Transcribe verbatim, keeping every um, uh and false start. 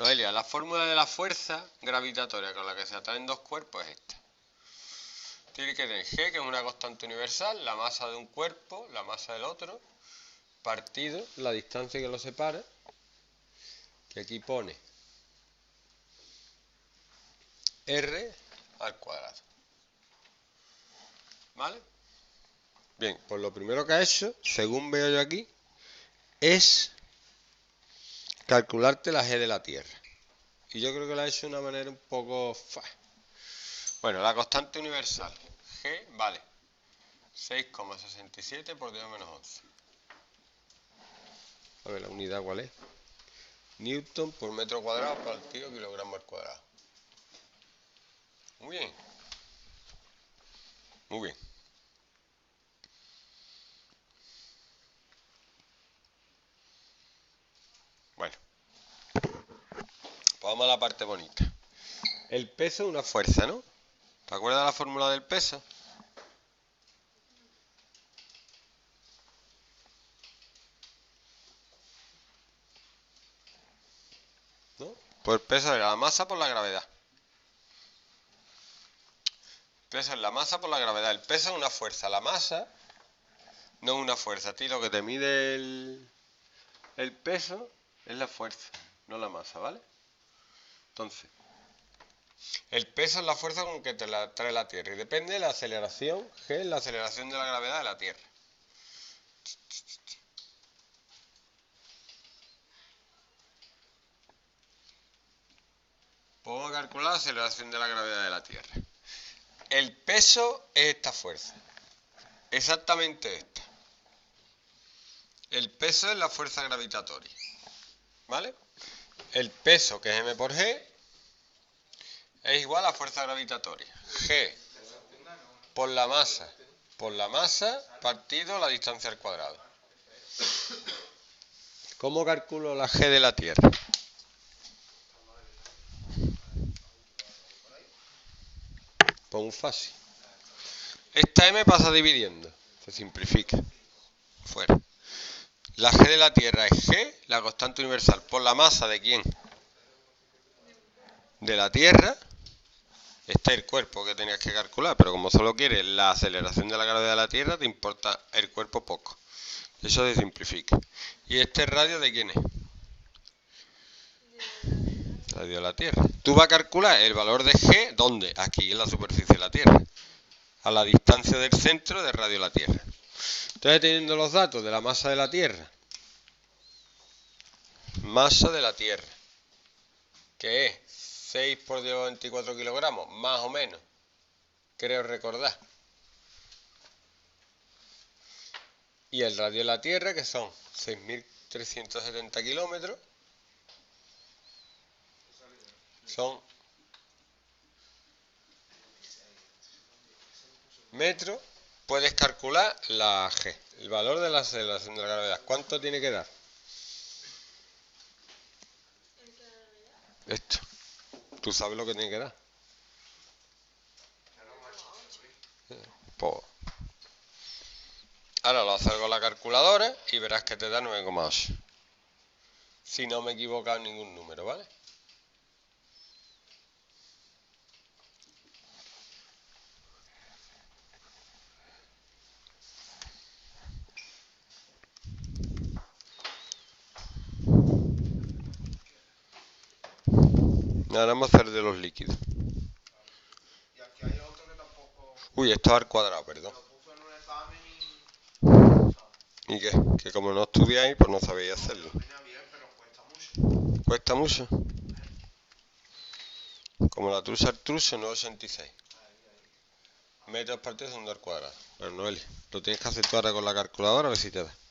Noelia, la fórmula de la fuerza gravitatoria con la que se atraen dos cuerpos es esta. Tiene que tener G, que es una constante universal, la masa de un cuerpo, la masa del otro, partido la distancia que los separa, que aquí pone R al cuadrado. ¿Vale? Bien, pues lo primero que ha hecho, según veo yo aquí, es calcularte la G de la Tierra. Y yo creo que lo ha hecho de una manera un poco... fa. Bueno, la constante universal, G, vale, seis coma sesenta y siete por diez menos once. A ver, la unidad cuál es. Newton por metro cuadrado partido kilogramo al cuadrado. Muy bien. Muy bien. Bueno. Pues vamos a la parte bonita. El peso es una fuerza, ¿no? ¿Te acuerdas de la fórmula del peso? ¿No? Pues el peso es la masa por la gravedad. El peso es la masa por la gravedad. El peso es una fuerza. La masa no es una fuerza. A ti lo que te mide el, el peso es la fuerza, no la masa, ¿vale? Entonces, el peso es la fuerza con que te la trae la Tierra. Y depende de la aceleración, G es la aceleración de la gravedad de la Tierra. Vamos a calcular la aceleración de la gravedad de la Tierra. El peso es esta fuerza. Exactamente esta. El peso es la fuerza gravitatoria. ¿Vale? El peso, que es m por g, es igual a fuerza gravitatoria. G por la masa, por la masa partido la distancia al cuadrado. ¿Cómo calculo la G de la Tierra? Pues muy fácil. Esta m pasa dividiendo, se simplifica. Fuera. La G de la Tierra es G, la constante universal, por la masa de ¿quién? De la Tierra. Este es el cuerpo que tenías que calcular, pero como solo quieres la aceleración de la gravedad de la Tierra, te importa el cuerpo poco. Eso se simplifica. ¿Y este radio de quién es? Radio de la Tierra. Tú vas a calcular el valor de G, ¿dónde? Aquí, en la superficie de la Tierra. A la distancia del centro de radio de la Tierra. Entonces, teniendo los datos de la masa de la Tierra, masa de la Tierra, que es seis por diez a la veinticuatro kilogramos, más o menos, creo recordar. Y el radio de la Tierra, que son seis mil trescientos setenta kilómetros, son metros. Puedes calcular la G, el valor de la aceleración de la gravedad. ¿Cuánto tiene que dar? Esto. ¿Tú sabes lo que tiene que dar? Pues ahora lo haces con la calculadora y verás que te da nueve coma ocho. Si no me he equivocado en ningún número, ¿vale? Ahora vamos a hacer de los líquidos. Y aquí hay otro que tampoco... Uy, esto es al cuadrado, perdón. Lo puso en un examen y... ¿Y qué? Que como no estudiáis, pues no sabéis hacerlo. Lo tenía bien, pero cuesta mucho. ¿Cuesta mucho? Como la trucha Artruso, nueve coma ochenta y seis. Metros partido segundo al cuadrado. Bueno, Noelia, lo tienes que hacer tú ahora con la calculadora a ver si te da.